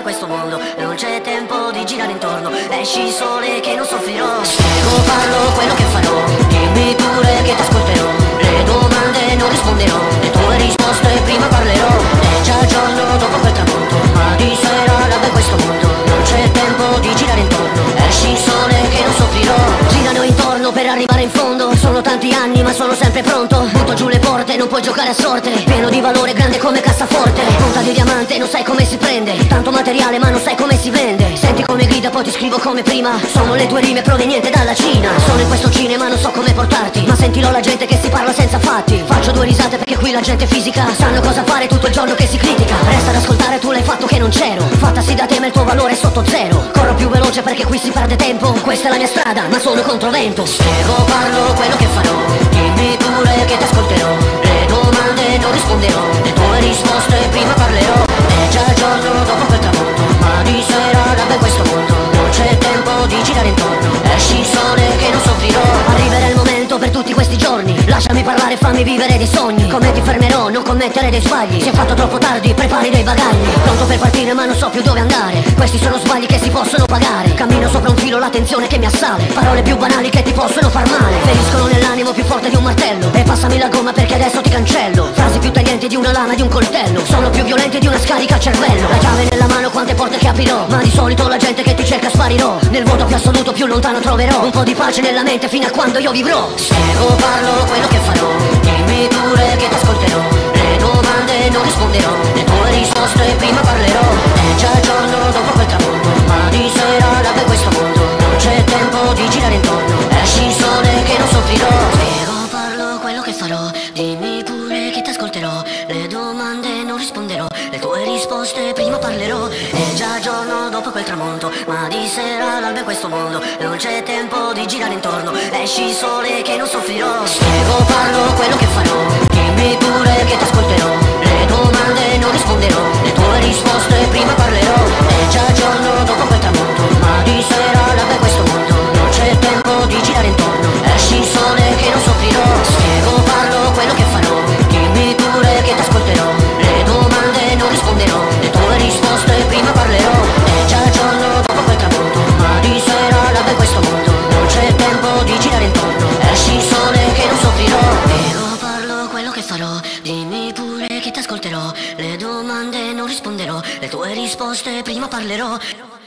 questo mondo, non c'è tempo di girare intorno. Esci sole che non soffrirò. Spiego, parlo quello che farò. Dimmi pure che ti ascolterò. Le domande non risponderò, le tue risposte prima parlerò. È già giorno dopo quel tramonto, ma di sera l'alba in questo mondo, non c'è tempo di girare intorno. Esci sole che non soffrirò. Girano intorno per arrivare in fondo. Sono tanti anni ma sono sempre pronto. Butto giù le porte, non puoi giocare a sorte. Pieno di valore, grande come cassaforte. Punta di diamante, non sai come si prende. Tanto materiale ma non sai come si vende. Senti come grida, poi ti scrivo come prima. Sono le tue rime provenienti dalla Cina. Sono in questo cinema, non so come portarti, ma sentirò la gente che si parla senza fatti. Faccio due risate perché qui la gente fisica sanno cosa fare tutto il giorno che si critica. Resta ad ascoltare, tu l'hai fatto che non c'ero. Fattasi da te ma il tuo valore è sotto zero. Corro più veloce perché qui si perde tempo. Questa è la mia strada ma sono controvento. Spiego, parlo quello che farò. Dimmi pure che ti ascolterò. Le domande non risponderò, le tue risposte prima parlerò. È già giorno dopo quel tramonto, ma di sera l'alba in questo mondo, non c'è tempo di girare intorno. Esci sole che non soffrirò. Arriverà il momento per tutti questi giorni. Lasciami parlare, fammi vivere dei sogni. Come ti fermerò, non commettere dei sbagli. Si è fatto troppo tardi, prepari dei bagagli. Pronto per partire ma non so più dove andare. Questi sono sbagli che si possono pagare. Cammino sopra un filo, la tensione che mi assale. Parole più banali che ti possono far male. Feriscono nell'animo più forte di un martello. E passami la gomma perché adesso ti cancello. Frasi più taglienti di una lama, di un coltello. Sono più violenti di una scarica a cervello. La chiave nella mano, quante porte che aprirò. Ma di solito la gente che ti cerca sparirò. Nel vuoto più assoluto più lontano troverò un po' di pace nella mente fino a quando io vivrò. Spiego, parlo quello che farò. Dimmi pure che ti ascolterò. Le domande non risponderò, le tue risposte prima parlerò. È già giorno dopo quel tramonto, ma di sera l'alba in questo mondo, non c'è tempo di girare intorno. Esci sole che non soffrirò. Spiego, parlo quello che farò. Dimmi pure che ti ascolterò. Le domande non risponderò, le tue risposte prima parlerò. È già giorno dopo quel tramonto, ma di sera l'alba in questo mondo, non c'è tempo di girare intorno. Esci sole che non soffrirò. Spiego, parlo quello che farò. Dimmi pure che ti ascolterò. Le domande non risponderò, le tue risposte prima parlerò. È già giorno dopo quel tramonto, ma di sera l'alba in questo mondo, non c'è tempo di girare intorno. Esci sole che non soffrirò. Spiego, parlo quello che farò. Dimmi pure che ti ascolterò. Le domande non risponderò, le tue risposte prima parlerò. È già giorno dopo quel tramonto, ma di sera l'alba in questo mondo, non c'è tempo di girare intorno. Esci sole che non soffrirò. Spiego, parlo quello che farò. Dimmi pure che ti ascolterò. Le domande non risponderò, le tue risposte prima parlerò.